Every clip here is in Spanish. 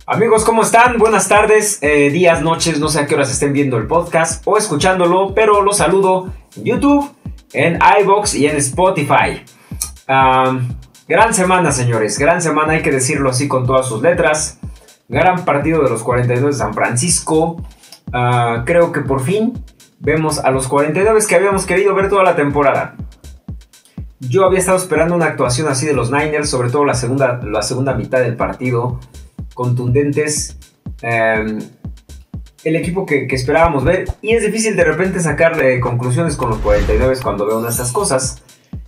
Amigos, ¿cómo están? Buenas tardes, días, noches, no sé a qué horas estén viendo el podcast o escuchándolo, pero los saludo en YouTube, en iVoox y en Spotify. Gran semana, señores, gran semana, hay que decirlo así con todas sus letras. Gran partido de los 49 de San Francisco. Creo que por fin vemos a los 49 que habíamos querido ver toda la temporada. Yo había estado esperando una actuación así de los Niners, sobre todo la segunda mitad del partido. Contundentes, el equipo que esperábamos ver, y es difícil de repente sacar conclusiones con los 49 cuando veo una de estas cosas,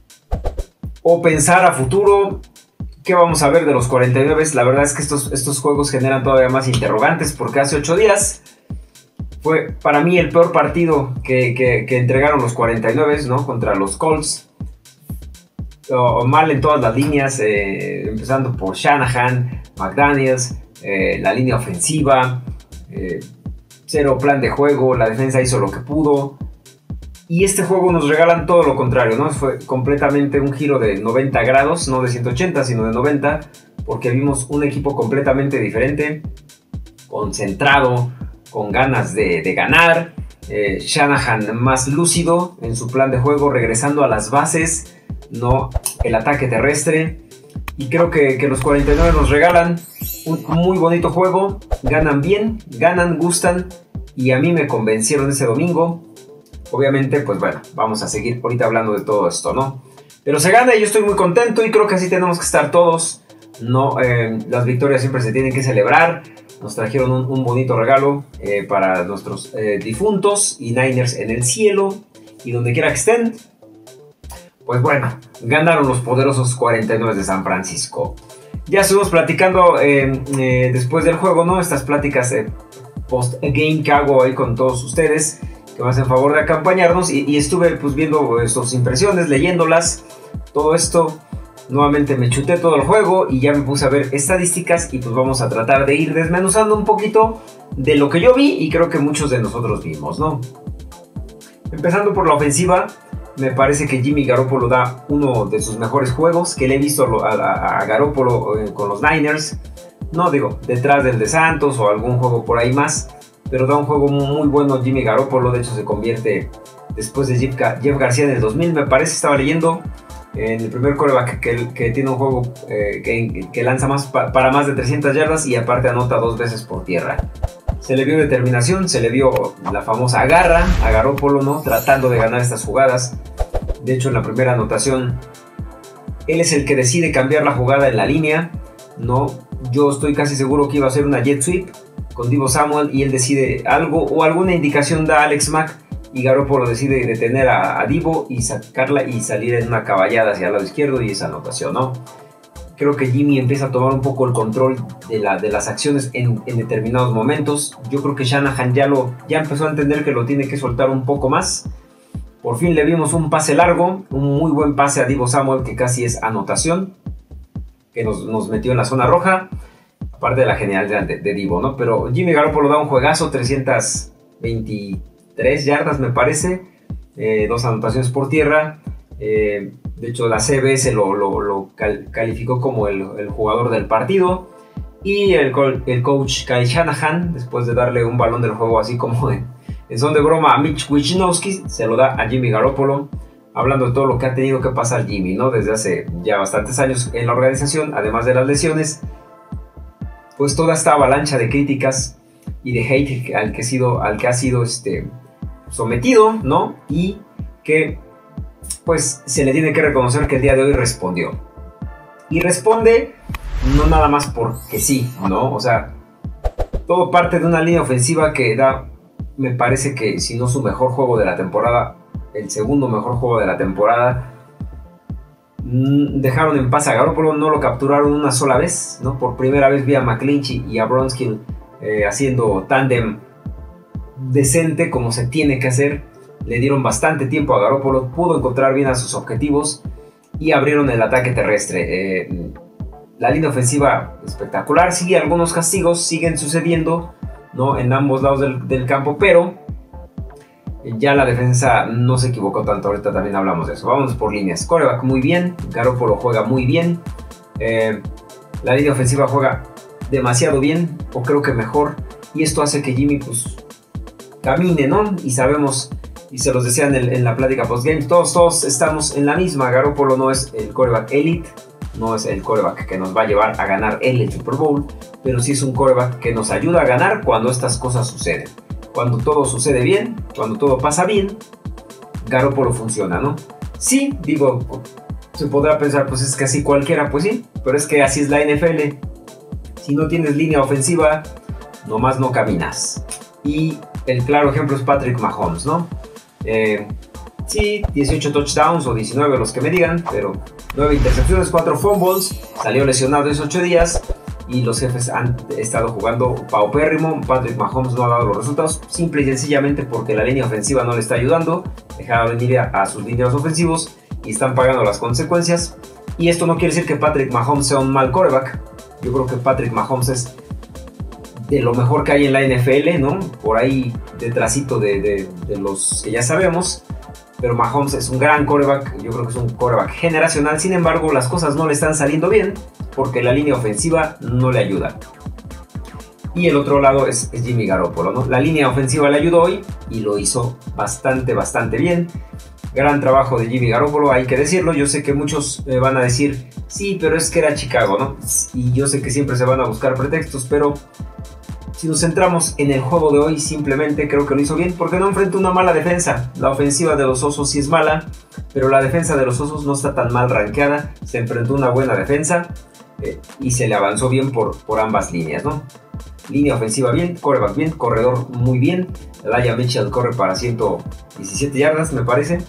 o pensar a futuro qué vamos a ver de los 49. La verdad es que estos juegos generan todavía más interrogantes, porque hace 8 días fue para mí el peor partido que entregaron los 49, ¿no? Contra los Colts. Mal en todas las líneas, empezando por Shanahan, McDaniels, la línea ofensiva, cero plan de juego, la defensa hizo lo que pudo, y este juego nos regalan todo lo contrario, ¿no? Fue completamente un giro de 90 grados, no de 180 sino de 90, porque vimos un equipo completamente diferente, concentrado, con ganas de ganar, Shanahan más lúcido en su plan de juego, regresando a las bases, no el ataque terrestre. Y creo que los 49 nos regalan un muy bonito juego. Ganan bien, ganan, gustan, y a mí me convencieron ese domingo. Obviamente, pues bueno, vamos a seguir ahorita hablando de todo esto, ¿no? Pero se gana y yo estoy muy contento, y creo que así tenemos que estar todos, ¿no? Las victorias siempre se tienen que celebrar. Nos trajeron un bonito regalo para nuestros difuntos y Niners en el cielo y donde quiera que estén. Pues bueno, ganaron los poderosos 49 de San Francisco. Ya estuvimos platicando después del juego, ¿no? Estas pláticas post-game que hago ahí con todos ustedes, que me hacen favor de acompañarnos. Y estuve pues viendo sus impresiones, leyéndolas, todo esto. Nuevamente me chuté todo el juego y ya me puse a ver estadísticas, y pues vamos a tratar de ir desmenuzando un poquito de lo que yo vi y creo que muchos de nosotros vimos, ¿no? Empezando por la ofensiva. Me parece que Jimmy Garoppolo da uno de sus mejores juegos que le he visto a Garoppolo con los Niners. No digo detrás del de Santos o algún juego por ahí más, pero da un juego muy bueno Jimmy Garoppolo. De hecho se convierte después de Jeff García en el 2000, me parece, estaba leyendo, en el primer quarterback que tiene un juego que lanza para más de 300 yardas y aparte anota 2 veces por tierra. Se le vio determinación, se le vio la famosa garra a Garoppolo, ¿no? Tratando de ganar estas jugadas. De hecho, en la primera anotación, él es el que decide cambiar la jugada en la línea, ¿no? Yo estoy casi seguro que iba a ser una jet sweep con Deebo Samuel, y él decide algo, o alguna indicación da Alex Mack, y Garoppolo decide detener a Deebo y sacarla y salir en una caballada hacia el lado izquierdo, y esa anotación, ¿no? Creo que Jimmy empieza a tomar un poco el control de las acciones en determinados momentos. Yo creo que Shanahan ya empezó a entender que lo tiene que soltar un poco más. Por fin le vimos un pase largo, un muy buen pase a Deebo Samuel, que casi es anotación, que nos metió en la zona roja, aparte de la genialidad de Deebo, ¿no? Pero Jimmy Garoppolo da un juegazo, 323 yardas me parece, 2 anotaciones por tierra. De hecho la CBS lo calificó como el jugador del partido, y el coach Kyle Shanahan, después de darle un balón del juego así como en son de broma a Mitch Wishnowsky, se lo da a Jimmy Garoppolo, hablando de todo lo que ha tenido que pasar Jimmy, ¿no? Desde hace ya bastantes años en la organización, además de las lesiones, pues toda esta avalancha de críticas y de hate al que ha sido sometido, ¿no? Y que pues se le tiene que reconocer que el día de hoy respondió. Y responde no nada más porque sí, ¿no? O sea, todo parte de una línea ofensiva que da, me parece que si no su mejor juego de la temporada, el segundo mejor juego de la temporada. Dejaron en paz a Garoppolo, no lo capturaron una sola vez, ¿no? Por primera vez vi a McClinchy y a Bronskill haciendo tándem decente como se tiene que hacer. Le dieron bastante tiempo a Garoppolo, pudo encontrar bien a sus objetivos y abrieron el ataque terrestre. La línea ofensiva espectacular, sí, algunos castigos siguen sucediendo, ¿no? En ambos lados del campo, pero ya la defensa no se equivocó tanto. Ahorita también hablamos de eso. Vamos por líneas. Quarterback muy bien, Garoppolo juega muy bien, la línea ofensiva juega demasiado bien, o creo que mejor, y esto hace que Jimmy pues camine, ¿no? Y sabemos, y se los decía en la plática postgame, todos estamos en la misma. Garoppolo no es el quarterback elite, no es el quarterback que nos va a llevar a ganar el Super Bowl, pero sí es un quarterback que nos ayuda a ganar cuando estas cosas suceden. Cuando todo sucede bien, cuando todo pasa bien, Garoppolo funciona, ¿no? Sí, digo, se podrá pensar, pues es que así cualquiera, pues sí, pero es que así es la NFL. Si no tienes línea ofensiva, nomás no caminas. Y el claro ejemplo es Patrick Mahomes, ¿no? Sí, 18 touchdowns o 19 los que me digan, pero 9 intercepciones, 4 fumbles, salió lesionado esos 8 días y los jefes han estado jugando paupérrimo. Patrick Mahomes no ha dado los resultados simple y sencillamente porque la línea ofensiva no le está ayudando, dejaron venir a sus líneas ofensivos y están pagando las consecuencias. Y esto no quiere decir que Patrick Mahomes sea un mal quarterback. Yo creo que Patrick Mahomes es de lo mejor que hay en la NFL, ¿no? Por ahí detrásito de los que ya sabemos. Pero Mahomes es un gran quarterback, yo creo que es un quarterback generacional. Sin embargo, las cosas no le están saliendo bien porque la línea ofensiva no le ayuda. Y el otro lado es Jimmy Garoppolo, ¿no? La línea ofensiva le ayudó hoy y lo hizo bastante bien. Gran trabajo de Jimmy Garoppolo, hay que decirlo. Yo sé que muchos van a decir, sí, pero es que era Chicago, ¿no? Y yo sé que siempre se van a buscar pretextos, pero si nos centramos en el juego de hoy, simplemente creo que lo hizo bien porque no enfrentó una mala defensa. La ofensiva de los Osos sí es mala, pero la defensa de los Osos no está tan mal rankeada. Se enfrentó una buena defensa y se le avanzó bien por ambas líneas, ¿no? Línea ofensiva bien, quarterback bien, corredor muy bien. Elijah Mitchell corre para 117 yardas, me parece.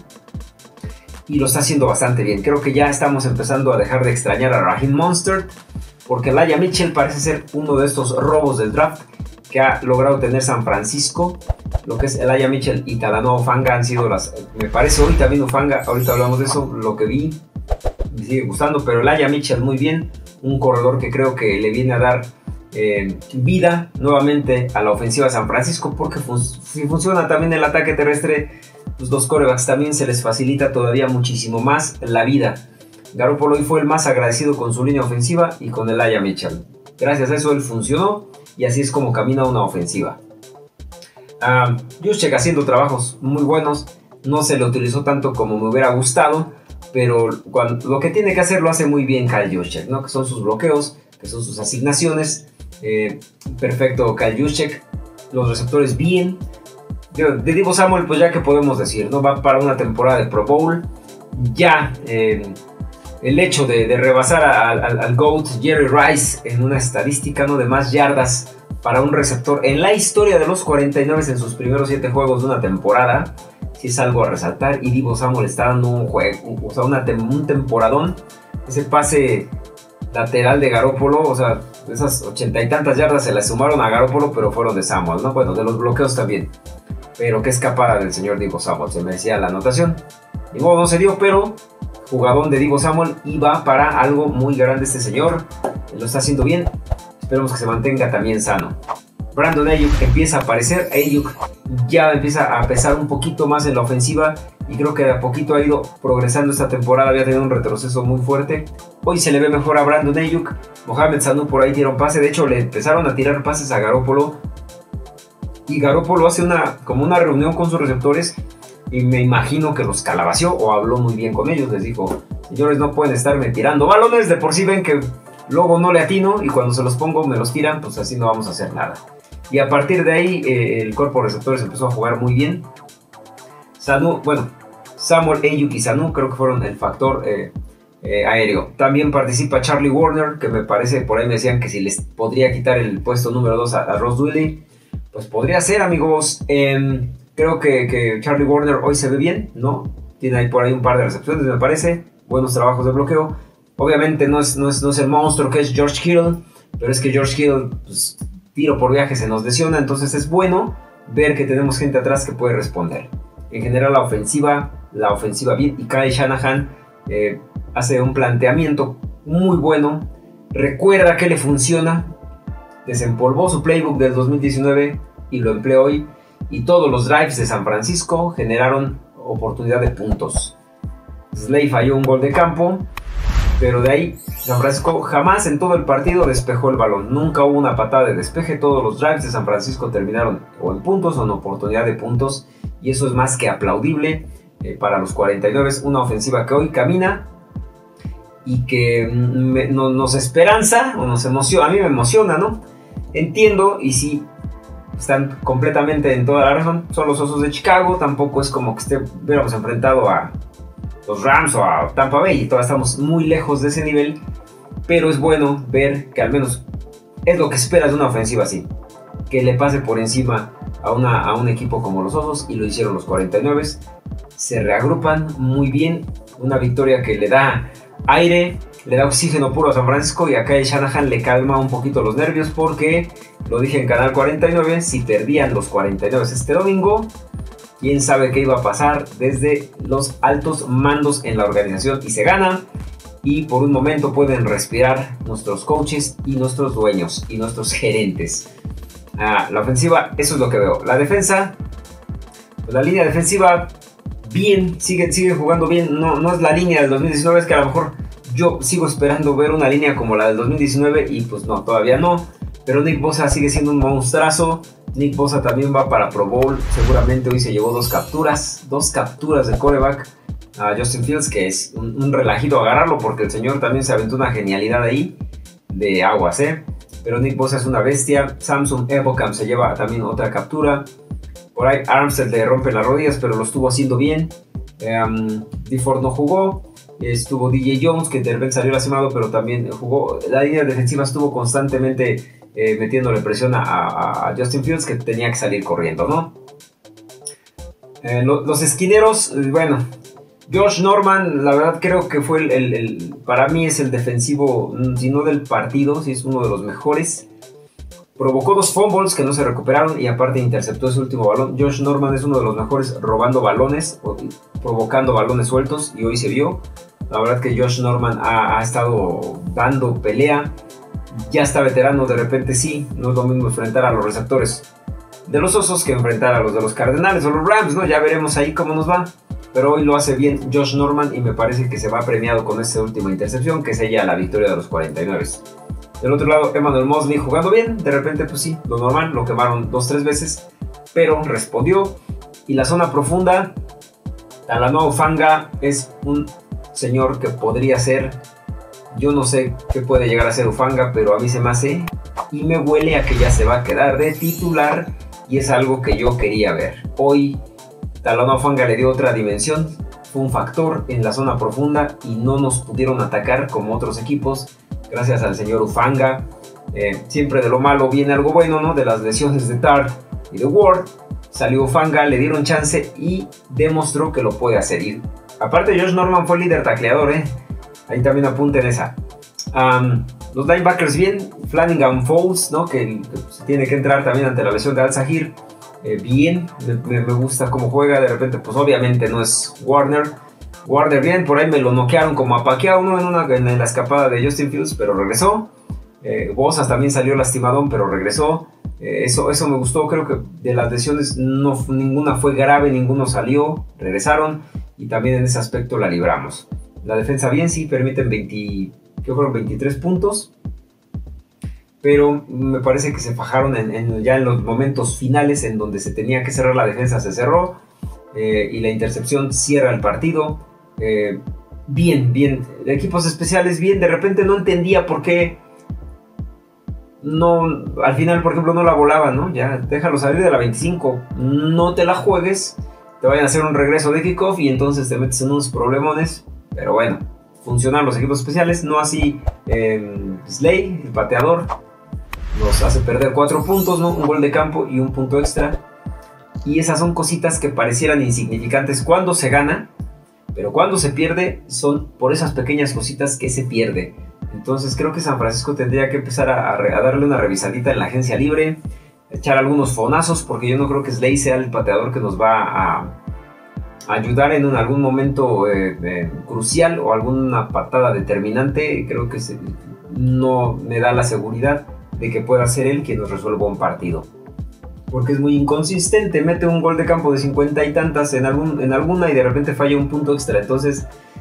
Y lo está haciendo bastante bien. Creo que ya estamos empezando a dejar de extrañar a Raheem Mostert, porque Elijah Mitchell parece ser uno de estos robos del draft que ha logrado tener San Francisco. Lo que es Elijah Mitchell y Talanoa Hufanga han sido me parece hoy también Hufanga, ahorita hablamos de eso, lo que vi, me sigue gustando, pero Elijah Mitchell muy bien, un corredor que creo que le viene a dar vida nuevamente a la ofensiva de San Francisco, porque si funciona también el ataque terrestre, pues los quarterbacks también se les facilita todavía muchísimo más la vida. Garoppolo hoy fue el más agradecido con su línea ofensiva y con Elijah Mitchell. Gracias a eso él funcionó y así es como camina una ofensiva. Juszczyk haciendo trabajos muy buenos, no se le utilizó tanto como me hubiera gustado, pero lo que tiene que hacer lo hace muy bien Kyle Juszczyk, ¿no? Que son sus bloqueos, que son sus asignaciones. Perfecto Kyle Juszczyk, los receptores bien. De Deebo Samuel, pues ya que podemos decir, ¿no? Va para una temporada de Pro Bowl. Ya el hecho de rebasar al GOAT Jerry Rice en una estadística, ¿no?, de más yardas para un receptor en la historia de los 49 en sus primeros 7 juegos de una temporada, sí es algo a resaltar. Y Deebo Samuel está dando un juego, o sea, un temporadón. Ese pase lateral de Garoppolo, o sea, esas 80 y tantas yardas se las sumaron a Garoppolo, pero fueron de Samuel, ¿no? Bueno, de los bloqueos también. Pero qué escapada del señor Deebo Samuel, se merecía la anotación. Ni modo, no se dio, pero jugadón de Deebo Samuel, y va para algo muy grande este señor. Lo está haciendo bien, esperemos que se mantenga también sano. Brandon Aiyuk empieza a aparecer, Aiyuk ya empieza a pesar un poquito más en la ofensiva y creo que de a poquito ha ido progresando esta temporada. Había tenido un retroceso muy fuerte, hoy se le ve mejor a Brandon Aiyuk. Mohamed Sanu por ahí tira un pase, de hecho le empezaron a tirar pases a Garoppolo y Garoppolo hace como una reunión con sus receptores y me imagino que los calabació o habló muy bien con ellos. Les dijo, señores, no pueden estarme tirando balones, de por sí ven que luego no le atino y cuando se los pongo me los tiran, pues así no vamos a hacer nada. Y a partir de ahí el cuerpo de receptores empezó a jugar muy bien. Samuel, Aiyuk y Sanu creo que fueron el factor aéreo. También participa Charlie Woerner, que me parece, por ahí me decían que si les podría quitar el puesto número 2 a Ross Dwelley, pues podría ser, amigos. Creo que Charlie Woerner hoy se ve bien, ¿no? Tiene ahí por ahí un par de recepciones, me parece. Buenos trabajos de bloqueo. Obviamente no es el monstruo que es George Kittle, pero es que George Kittle, pues, tiro por viaje se nos lesiona, entonces es bueno ver que tenemos gente atrás que puede responder. En general la ofensiva bien, y Kyle Shanahan hace un planteamiento muy bueno, recuerda que le funciona, desempolvó su playbook del 2019 y lo empleó hoy, y todos los drives de San Francisco generaron oportunidad de puntos. Slay falló un gol de campo Pero de ahí, San Francisco jamás en todo el partido despejó el balón. Nunca hubo una patada de despeje. Todos los drives de San Francisco terminaron o en puntos o en oportunidad de puntos. Y eso es más que aplaudible para los 49. Una ofensiva que hoy camina y que nos esperanza o nos emociona. A mí me emociona, ¿no? Entiendo y sí, están completamente en toda la razón. Son los Osos de Chicago. Tampoco es como que hubiéramos enfrentado a los Rams o a Tampa Bay y todavía estamos muy lejos de ese nivel, pero es bueno ver que al menos es lo que esperas de una ofensiva así, que le pase por encima a un equipo como los Osos, y lo hicieron los 49. Se reagrupan muy bien, una victoria que le da aire, le da oxígeno puro a San Francisco, y acá el Shanahan le calma un poquito los nervios porque, lo dije en Canal 49, si perdían los 49 este domingo, quién sabe qué iba a pasar desde los altos mandos en la organización, y se gana, y por un momento pueden respirar nuestros coaches y nuestros dueños y nuestros gerentes. La ofensiva, eso es lo que veo. La defensa, pues la línea defensiva, bien, sigue jugando bien. No es la línea del 2019, es que a lo mejor yo sigo esperando ver una línea como la del 2019 y pues no, todavía no. Pero Nick Bosa sigue siendo un monstruazo. Nick Bosa también va para Pro Bowl. Seguramente hoy se llevó dos capturas de quarterback a Justin Fields, que es un relajito agarrarlo porque el señor también se aventó una genialidad ahí de aguas, Pero Nick Bosa es una bestia. Samson Ebukam se lleva también otra captura. Por ahí Armstead le rompe las rodillas, pero lo estuvo haciendo bien. Dee Ford no jugó. Estuvo DJ Jones, que de repente salió lastimado, pero también jugó. La línea defensiva estuvo constantemente metiéndole presión a Justin Fields, que tenía que salir corriendo, ¿no? Los esquineros, bueno, Josh Norman, la verdad creo que fue para mí es el defensivo, si no del partido, si es uno de los mejores. Provocó 2 fumbles que no se recuperaron y aparte interceptó ese último balón. Josh Norman es uno de los mejores robando balones, provocando balones sueltos, y hoy se vio. La verdad que Josh Norman ha estado dando pelea. Ya está veterano, de repente sí, no es lo mismo enfrentar a los receptores de los Osos que enfrentar a los de los Cardenales o los Rams, ¿no? Ya veremos ahí cómo nos va. Pero hoy lo hace bien Josh Norman y me parece que se va premiado con esta última intercepción, que sella la victoria de los 49. Del otro lado, Emmanuel Mosley jugando bien, de repente pues sí, lo normal, lo quemaron 2-3 veces, pero respondió. Y la zona profunda, Talanoa Hufanga es un señor que podría ser, yo no sé qué puede llegar a ser Hufanga, pero a mí se me hace y me huele a que ya se va a quedar de titular, y es algo que yo quería ver. Hoy Talanoa Hufanga le dio otra dimensión, fue un factor en la zona profunda y no nos pudieron atacar como otros equipos, gracias al señor Hufanga. Siempre de lo malo viene algo bueno, ¿no? De las lesiones de Tart y de Ward, salió Hufanga, le dieron chance y demostró que lo puede hacer. Y aparte Josh Norman fue líder tacleador, ahí también apunten esa. Los linebackers bien, Flanagan Fowles, ¿no? que tiene que entrar también ante la lesión de Al-Zahir. Bien, me gusta cómo juega. De repente pues obviamente no es Warner bien, por ahí me lo noquearon como a Pacquiao, ¿no? en la escapada de Justin Fields, pero regresó. Bosas también salió lastimadón, pero regresó. Eso me gustó. Creo que de las lesiones ninguna fue grave, ninguno salió, regresaron, y también en ese aspecto la libramos. La defensa bien, sí, permiten 23 puntos, pero me parece que se fajaron ya en los momentos finales en donde se tenía que cerrar la defensa, se cerró, y la intercepción cierra el partido. Bien, equipos especiales bien, de repente no entendía por qué no, al final por ejemplo no la volaban, ¿no? Ya déjalo salir de la 25, no te la juegues, te vayan a hacer un regreso de kickoff y entonces te metes en unos problemones. Pero bueno, funcionan los equipos especiales, no así Slay, el pateador, nos hace perder 4 puntos, ¿no? Un gol de campo y un punto extra. Y esas son cositas que parecieran insignificantes cuando se gana, pero cuando se pierde son por esas pequeñas cositas que se pierde. Entonces creo que San Francisco tendría que empezar a darle una revisadita en la agencia libre, echar algunos fonazos, porque yo no creo que Slay sea el pateador que nos va a ayudar en algún momento crucial o alguna patada determinante. Creo que no me da la seguridad de que pueda ser él quien nos resuelva un partido, porque es muy inconsistente, mete un gol de campo de 50 y tantas en alguna y de repente falla un punto extra. Entonces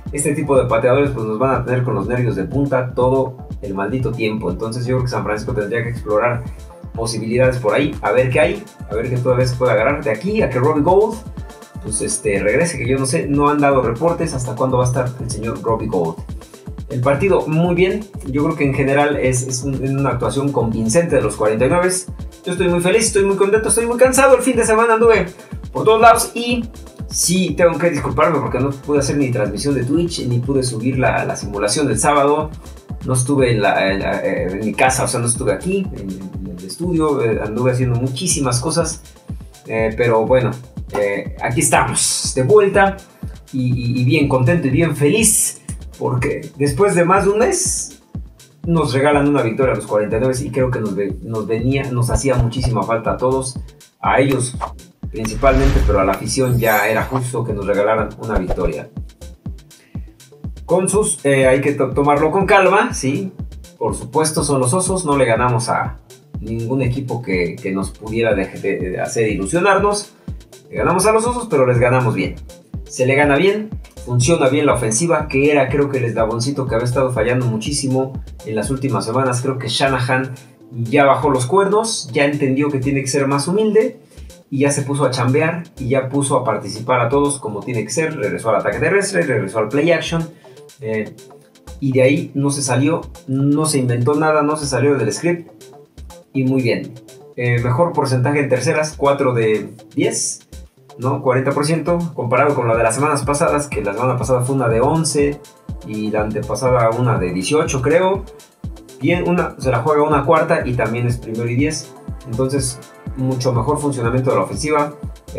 este tipo de pateadores pues nos van a tener con los nervios de punta todo el maldito tiempo. Entonces yo creo que San Francisco tendría que explorar posibilidades por ahí, a ver qué hay, a ver qué todavía se puede agarrar de aquí a que Robbie Gould pues regrese, que yo no sé, no han dado reportes hasta cuándo va a estar el señor Robbie Gould. El partido muy bien, yo creo que en general es una actuación convincente de los 49. Yo estoy muy feliz, estoy muy contento, estoy muy cansado. El fin de semana anduve por todos lados y sí tengo que disculparme porque no pude hacer ni transmisión de Twitch ni pude subir la simulación del sábado. No estuve en mi casa, o sea, no estuve aquí en el estudio, anduve haciendo muchísimas cosas, pero bueno, aquí estamos de vuelta y bien contento y bien feliz porque después de más de un mes nos regalan una victoria a los 49 y creo que nos hacía muchísima falta a todos, a ellos principalmente, pero a la afición ya era justo que nos regalaran una victoria. Con sus, hay que tomarlo con calma, sí, por supuesto son los Osos, no le ganamos a ningún equipo que nos pudiera de hacer ilusionarnos, le ganamos a los Osos, pero les ganamos bien, se le gana bien, funciona bien la ofensiva, que era creo que el eslaboncito que había estado fallando muchísimo en las últimas semanas. Creo que Shanahan ya bajó los cuernos, ya entendió que tiene que ser más humilde y ya se puso a chambear y ya puso a participar a todos como tiene que ser, regresó al ataque terrestre, regresó al play action, y de ahí no se salió, no se inventó nada, no se salió del script y muy bien. Mejor porcentaje en terceras, 4 de 10, ¿no? 40% comparado con la de las semanas pasadas, que la semana pasada fue una de 11 y la antepasada una de 18 creo. Bien, se la juega una cuarta y también es 1 y 10, entonces mucho mejor funcionamiento de la ofensiva,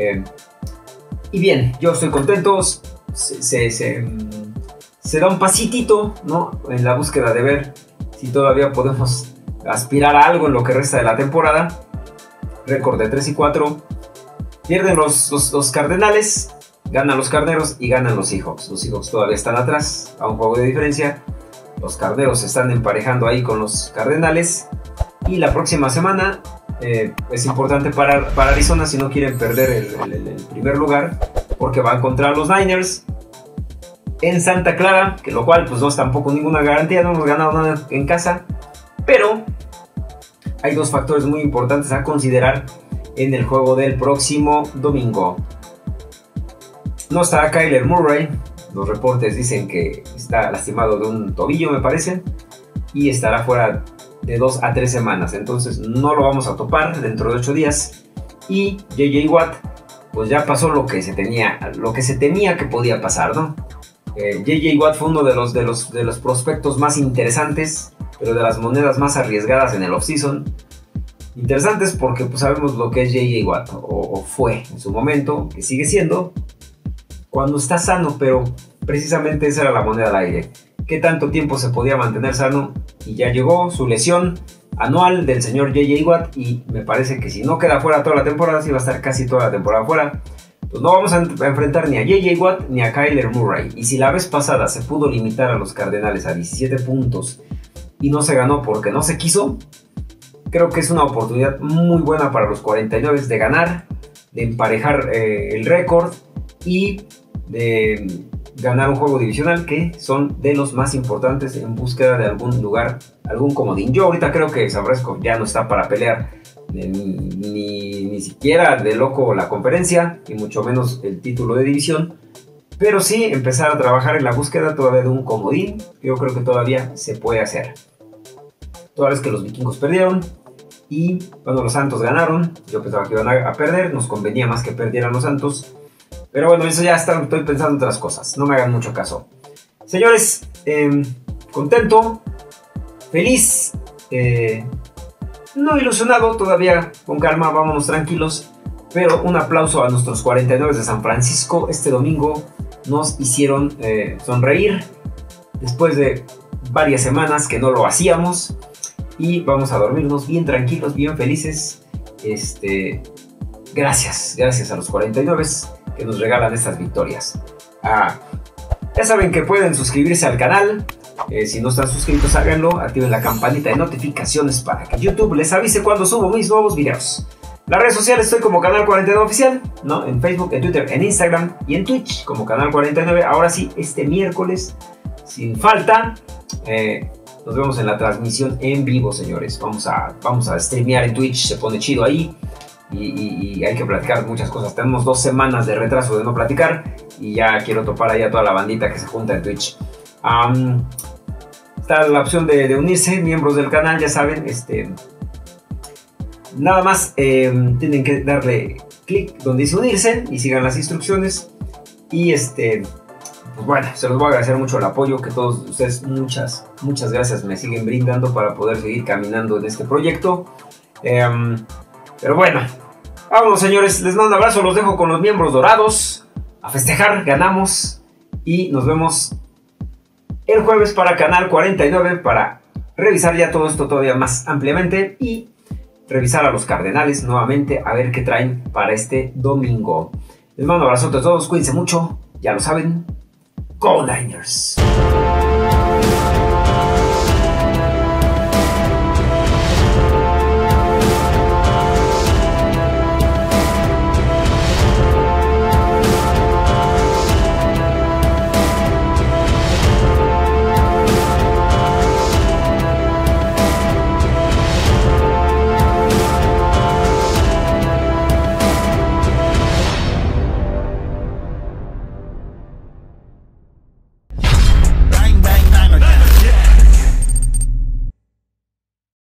y bien, yo estoy contento. Se da un pasitito, ¿no? En la búsqueda de ver si todavía podemos aspirar a algo en lo que resta de la temporada. Récord de 3-4. Pierden los Cardenales, ganan los Carneros y ganan los Seahawks. Los Seahawks todavía están atrás, a un juego de diferencia. Los Carneros se están emparejando ahí con los Cardenales. Y la próxima semana es importante para Arizona si no quieren perder el primer lugar, porque van contra los Niners en Santa Clara, que lo cual pues no es tampoco ninguna garantía, no hemos ganado nada en casa, pero hay dos factores muy importantes a considerar en el juego del próximo domingo. No estará Kyler Murray, los reportes dicen que está lastimado de un tobillo me parece, y estará fuera de 2 a 3 semanas, entonces no lo vamos a topar dentro de 8 días, y JJ Watt pues ya pasó lo que se temía que podía pasar, ¿no? JJ Watt fue uno de los prospectos más interesantes, pero de las monedas más arriesgadas en el offseason. Interesantes porque pues sabemos lo que es JJ Watt, o fue en su momento, que sigue siendo, cuando está sano, pero precisamente esa era la moneda al aire. ¿Qué tanto tiempo se podía mantener sano? Y ya llegó su lesión anual del señor JJ Watt, y me parece que si no queda fuera toda la temporada, si va a estar casi toda la temporada fuera, pues no vamos a enfrentar ni a JJ Watt ni a Kyler Murray. Y si la vez pasada se pudo limitar a los Cardenales a 17 puntos y no se ganó porque no se quiso, creo que es una oportunidad muy buena para los 49 de ganar, de emparejar el récord y de ganar un juego divisional, que son de los más importantes en búsqueda de algún lugar, algún comodín. Yo ahorita creo que San Francisco ya no está para pelear ni siquiera de loco la conferencia, y mucho menos el título de división, pero sí empezar a trabajar en la búsqueda todavía de un comodín. Yo creo que todavía se puede hacer, toda vez que los vikingos perdieron y cuando los Santos ganaron. Yo pensaba que iban a perder, nos convenía más que perdieran los Santos, pero bueno, eso ya estoy pensando en otras cosas, no me hagan mucho caso. Señores, contento, feliz, no ilusionado, todavía con calma, vámonos tranquilos, pero un aplauso a nuestros 49 de San Francisco. Este domingo nos hicieron sonreír después de varias semanas que no lo hacíamos, y vamos a dormirnos bien tranquilos, bien felices. Gracias a los 49 que nos regalan estas victorias. Ya saben que pueden suscribirse al canal. Si no están suscritos, háganlo. Activen la campanita de notificaciones para que YouTube les avise cuando subo mis nuevos videos. Las redes sociales estoy como Canal 49 Oficial, ¿no? En Facebook, en Twitter, en Instagram y en Twitch como Canal 49. Ahora sí, este miércoles, sin falta, nos vemos en la transmisión en vivo, señores. Vamos a streamear en Twitch, se pone chido ahí. Y hay que platicar muchas cosas. Tenemos 2 semanas de retraso de no platicar. Y ya quiero topar ahí a toda la bandita que se junta en Twitch. Está la opción de unirse, miembros del canal, ya saben. Nada más tienen que darle clic donde dice unirse y sigan las instrucciones. Y pues bueno, se los voy a agradecer mucho el apoyo que todos ustedes, muchas gracias, me siguen brindando para poder seguir caminando en este proyecto. Pero bueno, vámonos, señores, les mando un abrazo, los dejo con los miembros dorados. A festejar, ganamos. Y nos vemos el jueves para Canal 49 para revisar ya todo esto todavía más ampliamente y revisar a los Cardenales nuevamente a ver qué traen para este domingo. Les mando un abrazo a todos, cuídense mucho, ya lo saben. Go Niners.